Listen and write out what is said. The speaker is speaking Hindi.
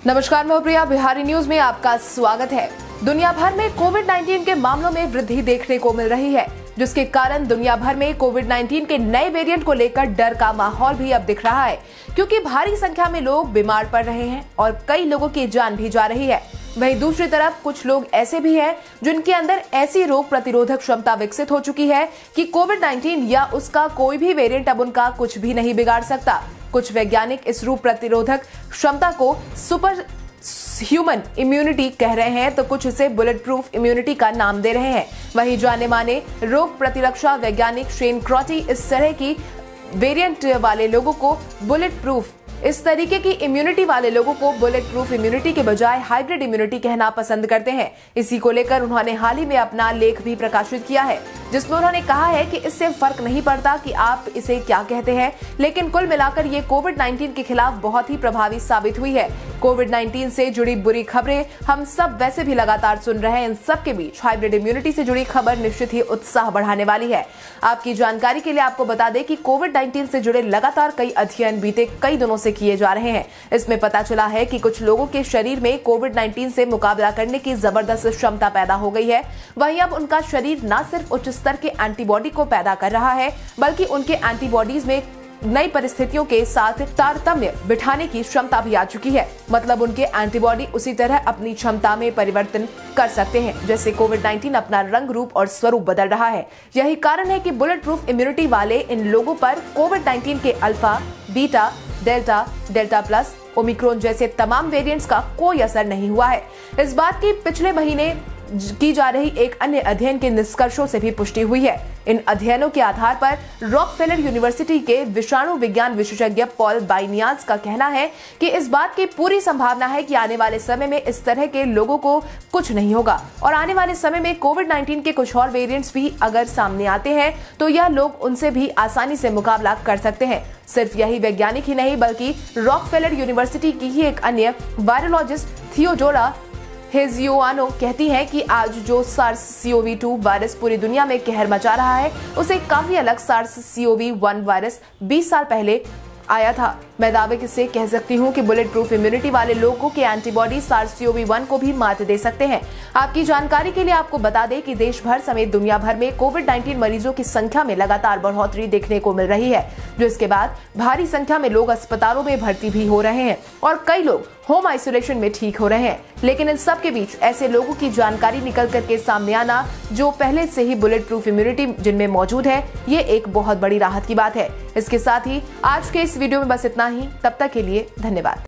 नमस्कार, मैं प्रिया। बिहारी न्यूज में आपका स्वागत है। दुनिया भर में कोविड-19 के मामलों में वृद्धि देखने को मिल रही है, जिसके कारण दुनिया भर में कोविड-19 के नए वेरिएंट को लेकर डर का माहौल भी अब दिख रहा है, क्योंकि भारी संख्या में लोग बीमार पड़ रहे हैं और कई लोगों की जान भी जा रही है। वहीं दूसरी तरफ कुछ लोग ऐसे भी हैं जिनके अंदर ऐसी रोग प्रतिरोधक क्षमता विकसित हो चुकी है कि कोविड-19 या उसका कोई भी वेरिएंट अब उनका कुछ भी नहीं बिगाड़ सकता। कुछ वैज्ञानिक इस रोग प्रतिरोधक क्षमता को सुपर ह्यूमन इम्यूनिटी कह रहे हैं, तो कुछ इसे बुलेट प्रूफ इम्यूनिटी का नाम दे रहे हैं। वहीं जाने माने रोग प्रतिरक्षा वैज्ञानिक शेन क्रॉटी इस तरह की वेरिएंट वाले लोगों को बुलेट प्रूफ इम्यूनिटी के बजाय हाइब्रिड इम्यूनिटी कहना पसंद करते हैं। इसी को लेकर उन्होंने हाल ही में अपना लेख भी प्रकाशित किया है, जिसमें उन्होंने कहा है कि इससे फर्क नहीं पड़ता कि आप इसे क्या कहते हैं, लेकिन कुल मिलाकर ये कोविड-19 के खिलाफ बहुत ही प्रभावी साबित हुई है। कोविड-19 से जुड़ी बुरी खबरें हम सब वैसे भी लगातार सुन रहे हैं। इन सब के बीच हाइब्रिड इम्यूनिटी से जुड़ी खबर निश्चित ही उत्साह बढ़ाने वाली है। आपकी जानकारी के लिए आपको बता दें कि कोविड-19 से जुड़े लगातार कई अध्ययन बीते कई दिनों से किए जा रहे हैं। इसमें पता चला है कि कुछ लोगों के शरीर में कोविड-19 से मुकाबला करने की जबरदस्त क्षमता पैदा हो गई है। वहीं अब उनका शरीर न सिर्फ उच्च स्तर के एंटीबॉडी को पैदा कर रहा है, बल्कि उनके एंटीबॉडीज में नई परिस्थितियों के साथ तारतम्य बिठाने की क्षमता भी आ चुकी है। मतलब उनके एंटीबॉडी उसी तरह अपनी क्षमता में परिवर्तन कर सकते हैं जैसे कोविड-19 अपना रंग, रूप और स्वरूप बदल रहा है। यही कारण है कि बुलेट प्रूफ इम्यूनिटी वाले इन लोगों पर कोविड-19 के alpha, beta, delta, delta plus, omicron जैसे तमाम वेरिएंट्स का कोई असर नहीं हुआ है। इस बात की पिछले महीने की जा रही एक अन्य अध्ययन के निष्कर्षों से भी पुष्टि हुई है। इन अध्ययनों के आधार पर रॉकफेलर यूनिवर्सिटी के विषाणु विज्ञान विशेषज्ञ पॉल बाइनियाज का कहना है कि इस बात की पूरी संभावना है कि आने वाले समय में इस तरह के लोगों को कुछ नहीं होगा और आने वाले समय में कोविड-19 के कुछ और वेरिएंट्स भी अगर सामने आते हैं तो यह लोग उनसे भी आसानी से मुकाबला कर सकते हैं। सिर्फ यही वैज्ञानिक ही नहीं, बल्कि रॉकफेलर यूनिवर्सिटी की ही एक अन्य वायरोलॉजिस्ट थियोडोरा हेजियोआनो कहती है कि आज जो SARS-CoV-2 वायरस पूरी दुनिया में कहर मचा रहा है, उसे काफी अलग SARS-CoV-1 वायरस 20 साल पहले आया था। मैं दावे से कह सकती हूँ कि बुलेट प्रूफ इम्यूनिटी वाले लोगों के एंटीबॉडी SARS-CoV-1 को भी मात दे सकते हैं। आपकी जानकारी के लिए आपको बता दें कि देश भर समेत दुनिया भर में कोविड-19 मरीजों की संख्या में लगातार बढ़ोतरी देखने को मिल रही है, जो इसके बाद भारी संख्या में लोग अस्पतालों में भर्ती भी हो रहे हैं और कई लोग होम आइसोलेशन में ठीक हो रहे हैं। लेकिन इन सब के बीच ऐसे लोगों की जानकारी निकल करके सामने आना जो पहले से ही बुलेट प्रूफ इम्यूनिटी जिनमें मौजूद है, ये एक बहुत बड़ी राहत की बात है। इसके साथ ही आज के इस वीडियो में बस इतना ही। तब तक के लिए धन्यवाद।